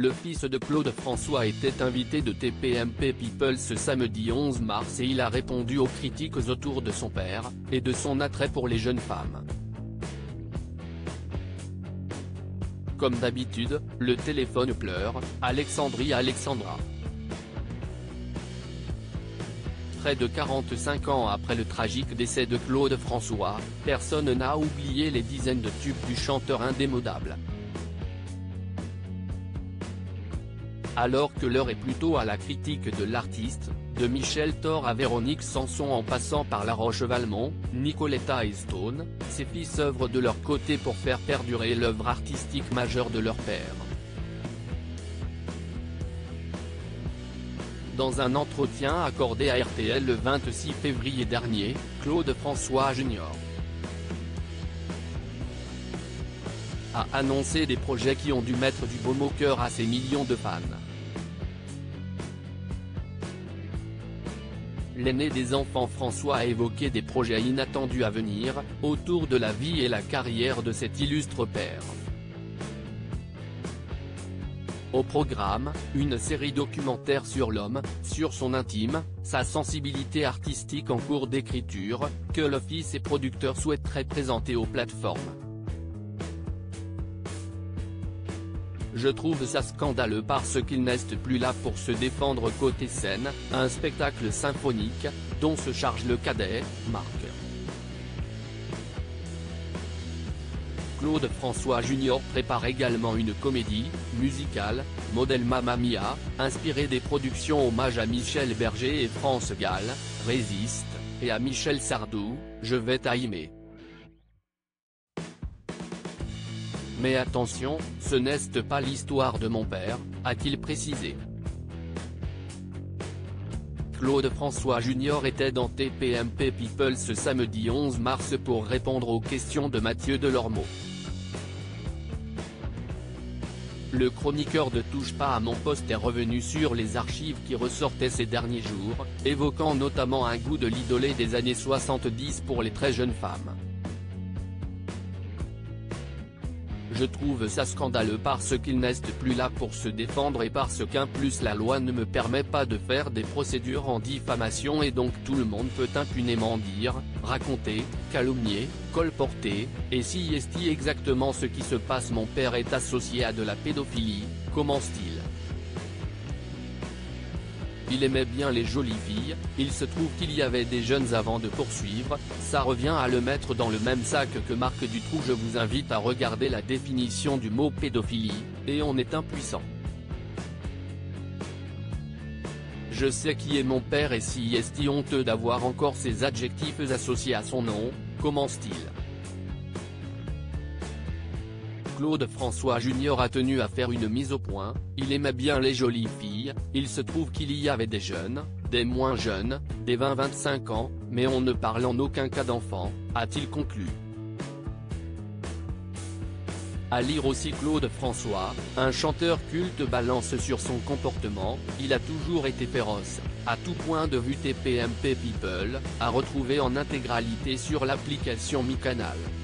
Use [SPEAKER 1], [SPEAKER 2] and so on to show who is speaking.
[SPEAKER 1] le fils de Claude François était invité de TPMP People ce samedi 11 mars et il a répondu aux critiques autour de son père, et de son attrait pour les jeunes femmes. Comme d'habitude, le téléphone pleure, Alexandra. Près de 45 ans après le tragique décès de Claude François, personne n'a oublié les dizaines de tubes du chanteur indémodable. Alors que l'heure est plutôt à la critique de l'artiste, de Michel Thor à Véronique Sanson en passant par La Roche-Valmont, Nicoletta et Stone, ses fils œuvrent de leur côté pour faire perdurer l'œuvre artistique majeure de leur père. Dans un entretien accordé à RTL le 26 février dernier, Claude François Jr. a annoncé des projets qui ont dû mettre du baume au cœur à ses millions de fans. L'aîné des enfants François a évoqué des projets inattendus à venir, autour de la vie et la carrière de cet illustre père. Au programme, une série documentaire sur l'homme, sur son intime, sa sensibilité artistique en cours d'écriture, que le fils et producteur souhaiteraient présenter aux plateformes. Je trouve ça scandaleux parce qu'il n'est plus là pour se défendre côté scène, un spectacle symphonique, dont se charge le cadet, Marc. Claude François Jr. prépare également une comédie, musicale, modèle Mamma Mia, inspirée des productions hommage à Michel Berger et France Gall, Résiste, et à Michel Sardou, Je vais t'aimer. Mais attention, ce n'est pas l'histoire de mon père, a-t-il précisé. Claude François Jr. était dans TPMP People ce samedi 11 mars pour répondre aux questions de Mathieu Delormeau. Le chroniqueur de Touche pas à mon poste est revenu sur les archives qui ressortaient ces derniers jours, évoquant notamment un goût de l'idolé des années 70 pour les très jeunes femmes. Je trouve ça scandaleux parce qu'il n'est plus là pour se défendre et parce qu'en plus la loi ne me permet pas de faire des procédures en diffamation et donc tout le monde peut impunément dire, raconter, calomnier, colporter, et si est exactement ce qui se passe. Mon père est associé à de la pédophilie, commence-t-il. Il aimait bien les jolies filles, il se trouve qu'il y avait des jeunes avant de poursuivre, ça revient à le mettre dans le même sac que Marc Dutroux. Je vous invite à regarder la définition du mot pédophilie, et on est impuissant. Je sais qui est mon père et si est honteux d'avoir encore ces adjectifs associés à son nom, commence-t-il. Claude François Jr. a tenu à faire une mise au point, il aimait bien les jolies filles, il se trouve qu'il y avait des jeunes, des moins jeunes, des 20-25 ans, mais on ne parle en aucun cas d'enfants, a-t-il conclu. À lire aussi Claude François, un chanteur culte balance sur son comportement, il a toujours été féroce, à tout point de vue. TPMP People, à retrouver en intégralité sur l'application Mi Canal.